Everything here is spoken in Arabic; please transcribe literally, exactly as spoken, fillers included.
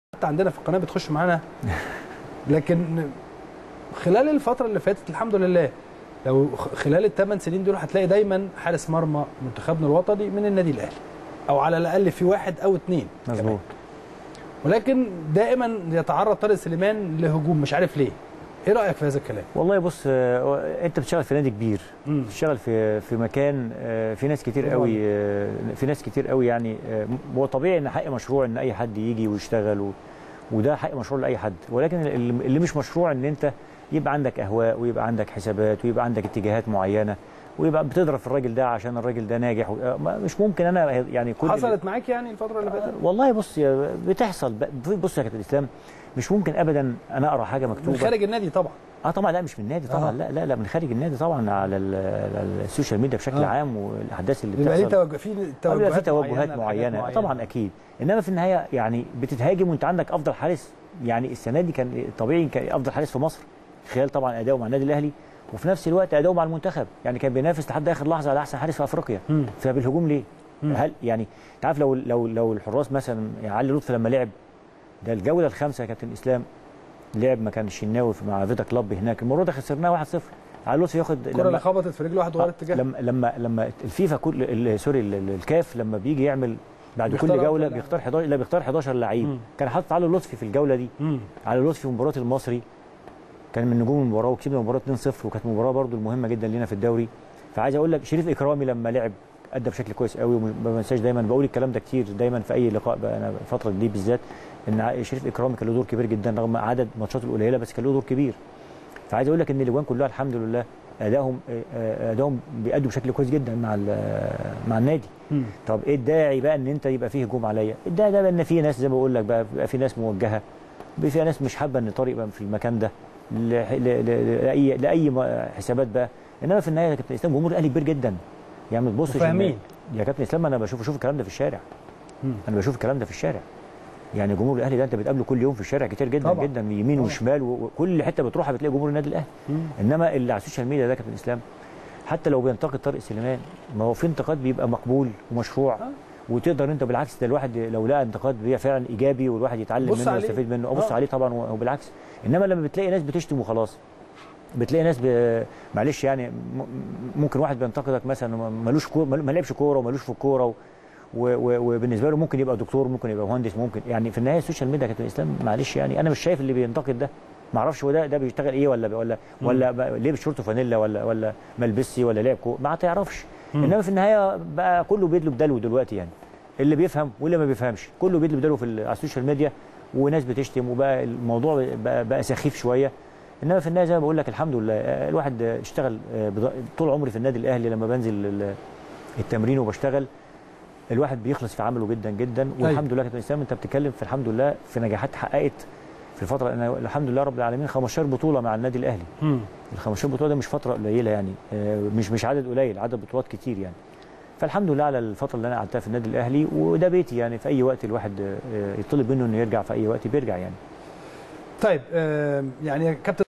حتى عندنا في القناه بتخش معانا، لكن خلال الفتره اللي فاتت الحمد لله لو خلال الثمان سنين دول هتلاقي دايما حارس مرمى منتخبنا الوطني من النادي الاهلي، او على الاقل في واحد او اثنين مظبوط. ولكن دائما يتعرض طارق سليمان لهجوم مش عارف ليه. ايه رايك في هذا الكلام؟ والله بص، انت بتشتغل في نادي كبير، بتشتغل في في مكان في ناس كتير قوي، في ناس كتير قوي يعني. هو طبيعي ان حق مشروع ان اي حد يجي ويشتغل، وده حق مشروع لاي حد، ولكن اللي مش مشروع ان انت يبقى عندك اهواء ويبقى عندك حسابات ويبقى عندك اتجاهات معينه ويبقى بتضرب في الراجل ده عشان الراجل ده ناجح. مش ممكن انا يعني كل حصلت معاك يعني الفتره اللي فاتت؟ والله بص بتحصل. بص يا كابتن اسلام، مش ممكن ابدا انا اقرا حاجه مكتوبه من خارج النادي طبعا. اه طبعا، لا مش من النادي طبعا. آه. لا لا لا من خارج النادي طبعا، على السوشيال ميديا بشكل آه. عام، والاحداث اللي بتحصل بيبقى توجه في توجهات, في توجهات معينه, معينة. معينة طبعا اكيد. انما في النهايه يعني بتتهاجم وانت عندك افضل حارس. يعني السنه دي كان طبيعي كان افضل حارس في مصر خلال طبعا اداؤه مع النادي الاهلي، وفي نفس الوقت اداؤه مع المنتخب. يعني كان بينافس لحد اخر لحظه على احسن حارس في افريقيا. فبالهجوم ليه؟ مم. هل يعني انت عارف لو لو لو الحراس مثلا يعني علي لطفي لما لعب ده الجوله الخامسه يا كابتن اسلام، لعب مكان الشناوي مع فيتا كلوب هناك، المره دي خسرناه واحد صفر. علي لطفي ياخد الكره اللي خبطت في رجله واحد ورا الاتجاه. لما لما لما الفيفا كل سوري الكاف لما بيجي يعمل بعد كل جوله بيختار حداشر، لا بيختار حداشر لعيب. كان حاطط علي لطفي في الجوله دي. مم. علي لطفي في مباراه المصري كان من نجوم المباراه، وكسبنا المباراه اتنين صفر، وكانت مباراه برده مهمه جدا لينا في الدوري. فعايز اقول لك شريف اكرامي لما لعب ادى بشكل كويس قوي، وما بنساش دايما بقول الكلام ده كتير دايما في اي لقاء بقى انا الفتره دي بالذات، ان شريف اكرامي كان له دور كبير جدا رغم عدد ماتشاته القليله، بس كان له دور كبير. فعايز اقول لك ان الاجوان كلها الحمد لله ادائهم ادائهم بيأدوا بشكل كويس جدا مع مع النادي. م. طب ايه الداعي بقى ان انت يبقى فيه هجوم عليا؟ الداعي ده ان في ناس زي ما بقول لك بقى بيبقى في ناس موجهه، بيبقى في ناس مش حابه ان طارق يبقى في المكان ده لاي لاي حسابات بقى. انما في النهايه يا كابتن اسلام جمهور الاهلي كبير جدا، يعني ما تبصش فاهمين يا كابتن اسلام. انا بشوف بشوف الكلام ده في الشارع. م. انا بشوف الكلام ده في الشارع. يعني جمهور الاهلي ده انت بتقابله كل يوم في الشارع كتير جدا طبعا. جدا يمين طبعا. وشمال، وكل حته بتروحها بتلاقي جمهور النادي الاهلي. انما اللي على السوشيال ميديا ده كابتن اسلام حتى لو بينتقد طارق سليمان، ما هو في انتقاد بيبقى مقبول ومشروع. أه. وتقدر انت بالعكس، ده الواحد لو لقى انتقاد بيبقى فعلا ايجابي والواحد يتعلم منه ويستفيد منه ابص أه. عليه طبعا وبالعكس. انما لما بتلاقي ناس بتشتم وخلاص، بتلاقي ناس ب... معلش يعني ممكن واحد بينتقدك مثلا ملوش كو... ما لعبش كوره وملوش في الكوره و... وبالنسبه له ممكن يبقى دكتور، ممكن يبقى مهندس، ممكن يعني في النهايه السوشيال ميديا كابتن اسلام معلش يعني انا مش شايف اللي بينتقد ده، ما اعرفش هو ده ده بيشتغل ايه ولا ولا ولا لابس شورت وفانيلا ولا ولا ملبسي ولا لعب كوره، ما تعرفش. انما في النهايه بقى كله بيدلو بدلو دلوقتي، يعني اللي بيفهم واللي ما بيفهمش كله بيدلو بدلو في على السوشيال ميديا، وناس بتشتم وبقى الموضوع بقى, بقى سخيف شويه. انما في النهايه زي ما بقول لك الحمد لله الواحد اشتغل طول عمري في النادي الاهلي، لما بنزل التمرين وبشتغل الواحد بيخلص في عمله جدا جدا. والحمد لله كابتن اسلام انت بتتكلم في الحمد لله في نجاحات اتحققت في الفتره. انا الحمد لله رب العالمين خمستاشر بطوله مع النادي الاهلي. ال خمستاشر بطوله ده مش فتره قليله يعني، مش مش عدد قليل، عدد بطولات كتير يعني. فالحمد لله على الفتره اللي انا قعدتها في النادي الاهلي، وده بيتي يعني. في اي وقت الواحد يطلب منه انه يرجع في اي وقت بيرجع يعني. طيب يعني يا كابتن